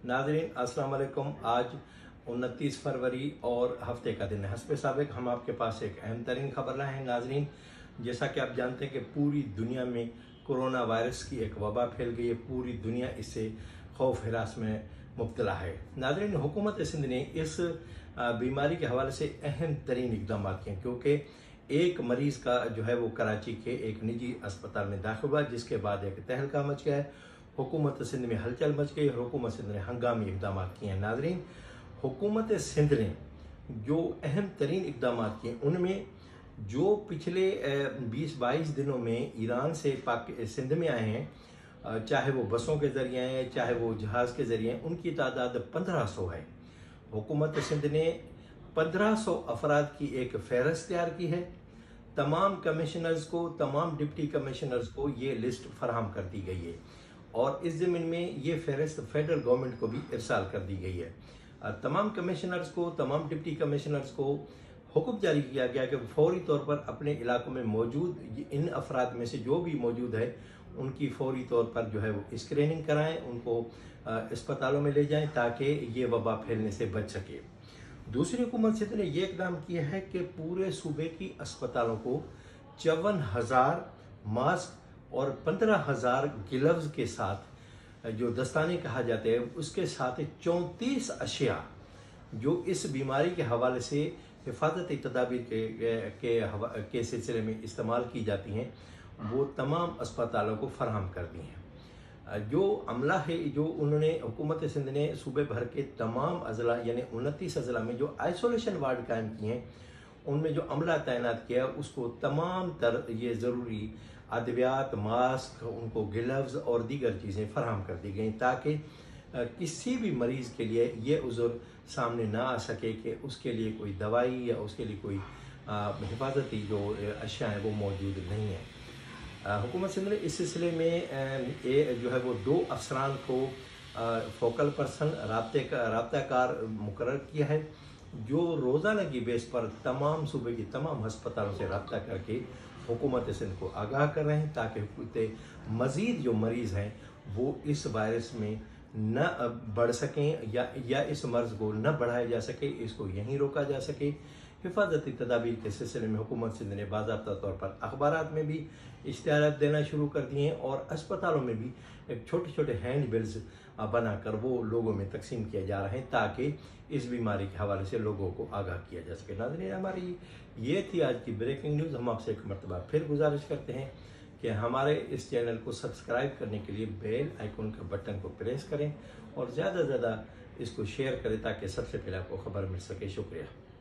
नाज़रीन अस्सलाम वालेकुम। आज 29 फरवरी और हफ्ते का दिन है। हस्बे साबिक हम आपके पास एक अहम तरीन खबर लाए हैं। नाज़रीन, जैसा कि आप जानते हैं कि पूरी दुनिया में कोरोना वायरस की एक वबा फैल गई है। पूरी दुनिया इससे खौफ हिरास में मुब्तला है। नाज़रीन, हुकूमत सिंध ने इस बीमारी के हवाले से अहम तरीन इकदाम किए हैं, क्योंकि एक मरीज़ का जो है वो कराची के एक निजी अस्पताल में दाखिल हुआ, जिसके बाद एक तहलका मच गया है। हुकूमत सिंध में हलचल मच गई और हुकूमत सिंध ने हंगामी इकदाम किए हैं। नाज़रीन, हुकूमत सिंध ने जो अहम तरीन इकदाम किए उनमें जो पिछले 20-22 दिनों में ईरान से सिंध में आए हैं, चाहे वो बसों के ज़रिए हैं चाहे वो जहाज़ के ज़रिए हैं, उनकी तादाद 1500 है। हुकूमत सिंध ने 1500 अफराद की एक फहरिस्त तैयार की है। तमाम कमिश्नर्स को, तमाम डिप्टी कमिश्नर्स को ये लिस्ट फराहम कर दी गई है और इस ज़मीन में ये फहरिस्त फेडरल गवर्नमेंट को भी इरसाल कर दी गई है। तमाम कमिश्नर्स को, तमाम डिप्टी कमिश्नर्स को हुक्म जारी किया गया कि फौरी तौर पर अपने इलाकों में मौजूद इन अफराद में से जो भी मौजूद है उनकी फौरी तौर पर जो है वो स्क्रीनिंग कराएं, उनको अस्पतालों में ले जाएं ताकि ये वबा फैलने से बच सके। दूसरी हुकूमत सिंध ने यह इकदाम किया है कि पूरे सूबे की अस्पतालों को 54,000 मास्क और 15,000 ग्लव्स के साथ, जो दस्ताने कहा जाते हैं, उसके साथ 34 अशिया जो इस बीमारी के हवाले से हिफाजती तदाबीर के सिलसिले में इस्तेमाल की जाती हैं, वो तमाम अस्पतालों को फराहम कर दी हैं। जो अमला है, जो उन्होंने हुकूमत सिंध ने सूबे भर के तमाम अजला यानी 29 अजला में जो आइसोलेशन वार्ड कायम किए हैं, उनमें जो अमला तैनात किया उसको तमाम ये ज़रूरी अद्वियात, मास्क, उनको ग्लव्स और दीगर चीज़ें फराहम कर दी गई ताकि किसी भी मरीज़ के लिए ये उज़र सामने ना आ सके कि उसके लिए कोई दवाई या उसके लिए कोई हिफाजती जो अशिया हैं वो मौजूद नहीं है। हुकूमत सिंध ने इस सिलसिले में जो है वो 2 अफसरान को फोकल पर्सन राब्ताकार मुकर्रर किया है, जो रोज़ाना की बेस पर तमाम सूबे की तमाम हस्पतालों से रब्ता करके हुकूमत सिंध को आगाह कर रहे हैं ताकि मज़ीद जो मरीज़ हैं वो इस वायरस में न बढ़ सकें या इस मर्ज़ को न बढ़ाया जा सके, इसको यहीं रोका जा सके। हिफाजती तदाबीर के सिलसिले में हुकूमत सिंध ने बाज़ाब्ता तौर पर अखबारात में भी इश्तिहारात देना शुरू कर दिए हैं और अस्पतालों में भी एक छोटे छोटे हैंड बिल्स बनाकर वो लोगों में तकसीम किए जा रहे हैं ताकि इस बीमारी के हवाले से लोगों को आगाह किया जा सके। नाज़रीन, हमारी ये थी आज की ब्रेकिंग न्यूज़। हम आपसे एक मरतबा फिर गुजारिश करते हैं कि हमारे इस चैनल को सब्सक्राइब करने के लिए बेल आइकन के बटन को प्रेस करें और ज़्यादा से ज़्यादा इसको शेयर करें ताकि सबसे पहले आपको खबर मिल सके। शुक्रिया।